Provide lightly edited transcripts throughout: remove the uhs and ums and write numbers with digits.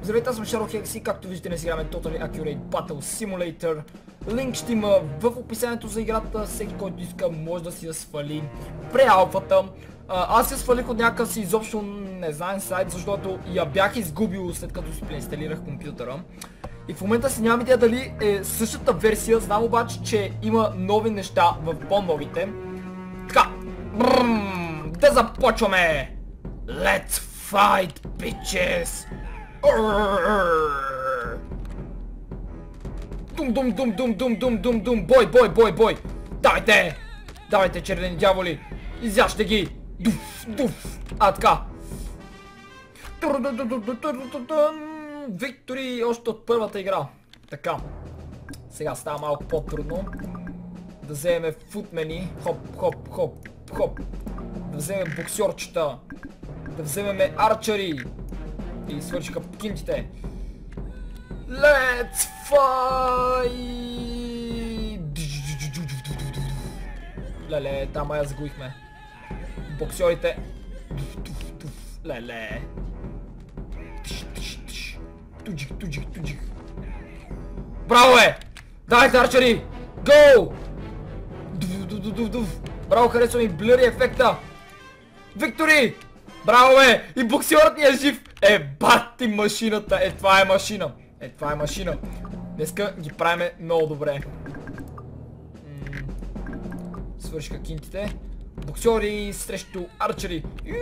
Здравейте, аз съм Shadow и както виждате днес играме Totally Accurate Battle Simulator. Линк ще има в описанието за играта, всеки който иска може да си я свали преалфата. Аз я свалих от някакъв си изобщо незнаен сайт, защото я бях изгубил след като си преинсталирах компютъра. И в момента си нямам идея дали е същата версия, знам обаче, че има нови неща в по-новите. Така, да започваме! Let's fight, bitches! Дум, бой! Давайте! Давайте, червени дяволи! Изяжте ги! Дуф! Така! Виктори още от първата игра. Така. Сега става малко по-трудно. Да вземем футмени. Хоп. Да вземем боксерчета. Да вземем арчери. И свършиха кинтите. Let's fight! Леле, там я загубихме. Боксерите. Леле. Туджик. Браво е! Давайте, арчери! Гоу! Браво, харесва ми блъри ефекта! Виктори! Браво е! И боксерът ни е жив! Бати машината! Това е машина! Днеска ги правиме много добре. Свършиха кинтите. Боксери срещу арчери.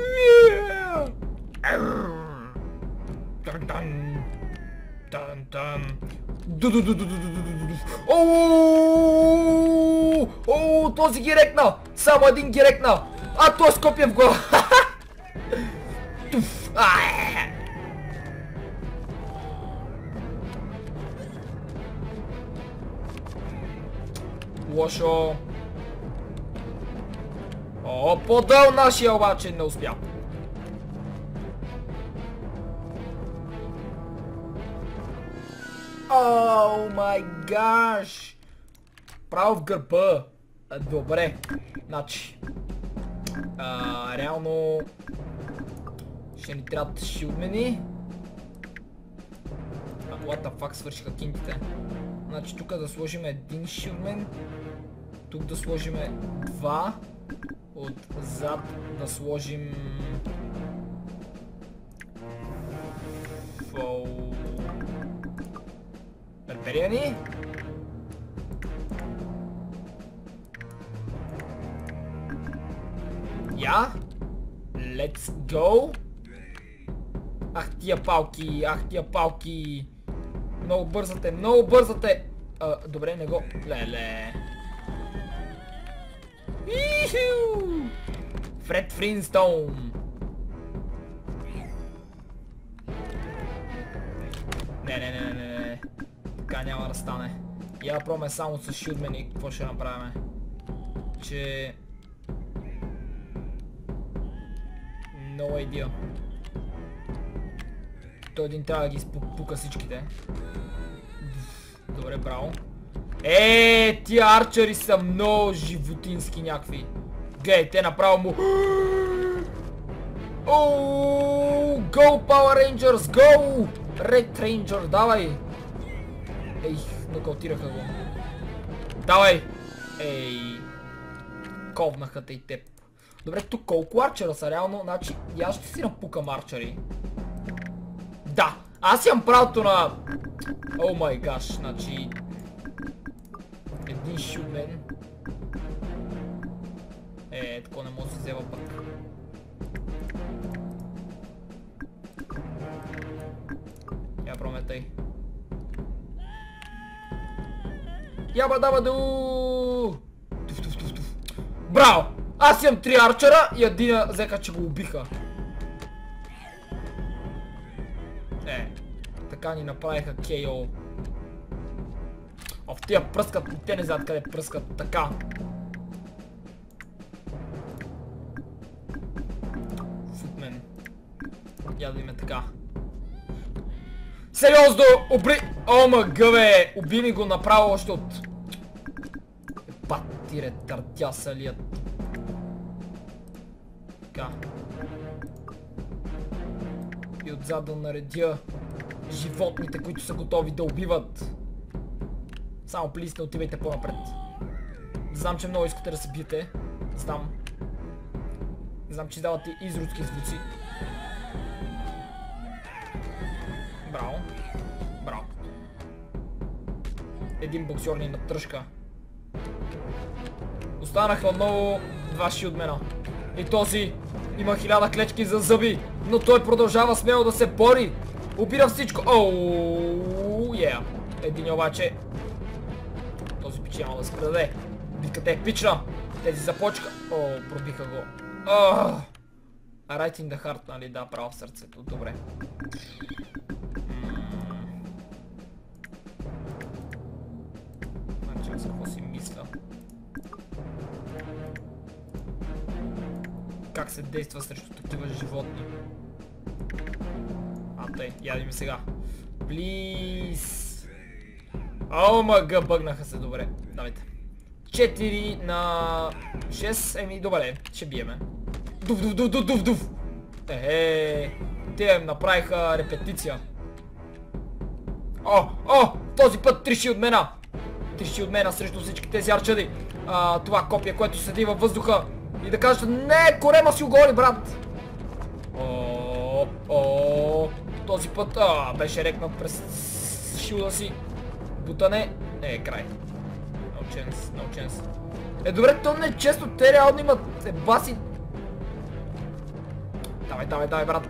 Ооо, този ги рекна! Само един ги рекна! Той с копия в глава! Лошо! Подъл нашия обаче не успя. О май гаш! Право в гърба. Добре. Значи. Реално ще ни трябват шилдмени. What the fuck, свършиха кинтите. Значи тук да сложим един шилдмен. Тук да сложим два. Отзад да сложим... Барбариани. Let's go. Ах тия палки. Много бързате. Добре, не го... Леле. Фред Флинстоун. Не. Така няма да стане. Я пробваме само с шилдмени. Какво ще направим? Че... No idea. Той един трябва да ги изпука всичките. Добре, браво. Тия арчери са много животински някакви. Гледай, те направо му... Go Power Rangers, go! Red Ranger, давай! Нокаутираха го. Давай! Ковнаха те и теб. Добре, тук колко арчера са реално? Значи, аз ще си напукам арчери. Да! Аз имам правото на... О май гаш, значи... Един шилдмен. Тако не може да се взема пък. Я пробваме тъй. Ябадабаду! Браво! Аз имам 3 арчера и един взеха, че го убиха. Така ни направиха KO. В тия пръскат, те не знаят къде пръскат. Така. Футмен. Я да име така. Сериозно! Омага бе! Уби ми го направо още от... Бати ретардясалият. Така. И отзад да наредя животните, които са готови да убиват. Само плиз, не отивайте по-напред. Знам, че много искате да се биете. Знам. Знам, че издавате изродски звуци. Браво. Браво. Един боксер ни натръшка. Останаха отново два шилдмена. И този има 1000 клечки за зъби, но той продължава смело да се бори. Убира всичко. Оу, Един обаче. Този пич няма да се предаде. Битката е пична. Тези започка. Пробиха го. Right in the heart, нали? Да, право в сърцето. Добре. Значи аз какво си мисля? Как се действа срещу такива животни? Тъй, ядим сега. Плиз. Мага, бъгнаха се, добре. Давайте. 4 на 6, добре, ще биеме. Дув. Те им направиха репетиция. Този път 3 шилдмена. 3 шилдмена срещу всички тези арчади. Това копие, което седи във въздуха. И да кажат, не, корема си оголи, брат. Този път беше рекнат през шилда си. Бутане. Край. No chance. Добре, то не е често, те реално имат баси. Давай, брат.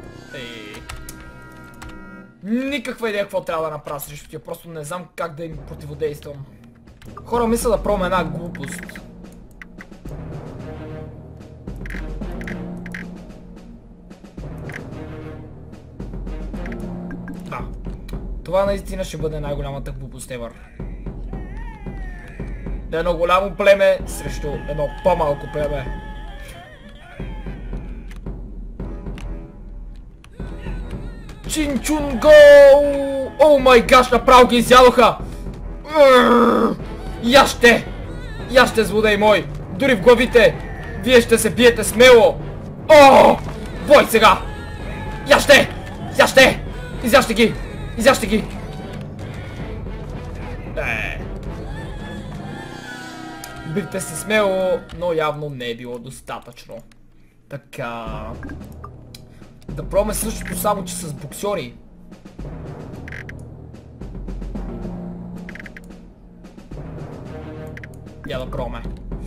Никаква идея какво трябва да направя срещу тия, просто не знам как да им противодействам. Хора, мисля да пробвам една глупост. Това наистина ще бъде най-голямата глупост ever. Да едно голямо племе срещу едно по-малко племе. Чинчун гоу! О май гаш, направо ги изядоха! Яще, злодей мой! Дори в главите! Вие ще се биете смело! Бой сега! Яще! Изяжте ги! Бихте се смело, но явно не е било достатъчно. Така... Да пробваме същото, само че с боксери. Я да пробваме.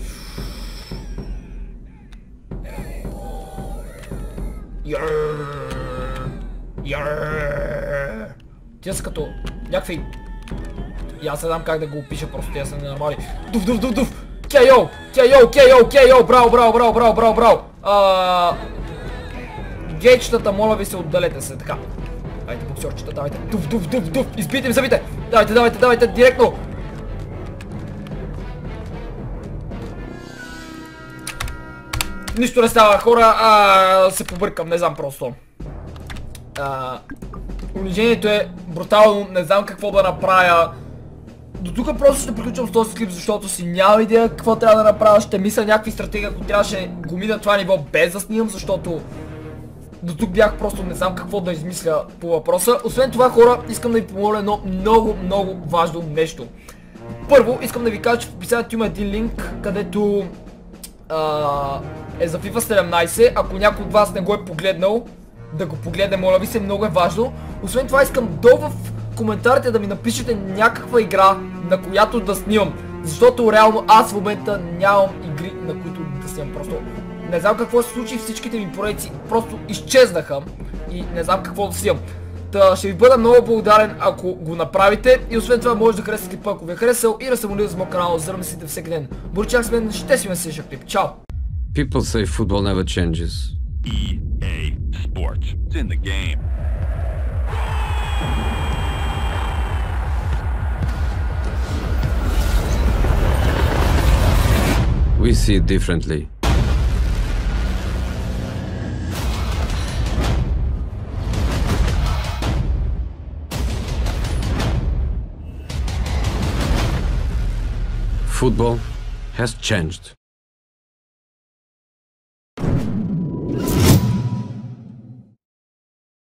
Тия са като някакви... И аз не знам как да го опиша, просто тия са ненормали. Дув! KO! Браво! Гейчетата, моля ви се, отдалете се, така. Давайте, боксерчета, давайте. Дув! Избийте им зъбите! Давайте, директно! Нищо не става, хора, се побъркам, не знам просто. Унижението е брутално, не знам какво да направя. До тук просто ще приключвам с този клип, защото си няма идея какво трябва да направя. Ще мисля някакви стратегии, ако трябваше го мина това ниво без да снимам, защото до тук бях просто не знам какво да измисля по въпроса. Освен това, хора, искам да ви помоля едно много важно нещо. Първо, искам да ви кажа, че в описанието има един линк, където е за FIFA 17. Ако някой от вас не го е погледнал, да го погледне, моля ви се, много е важно. Освен това, искам долу в коментарите да ми напишете някаква игра, на която да снимам. Защото реално аз в момента нямам игри, на които да снимам. Просто не знам какво се случи, всичките ми поредици просто изчезнаха и не знам какво да снимам. Та ще ви бъда много благодарен, ако го направите. И освен това, може да харесате клипа, ако ви е харесал, и да се абонирате за моят канал, за да мислите всеки ден. Боричак с мен, ще си ме следващия клип. Чао! People say football never changes. EA Sports. It's in the game. We see it differently. Football has changed.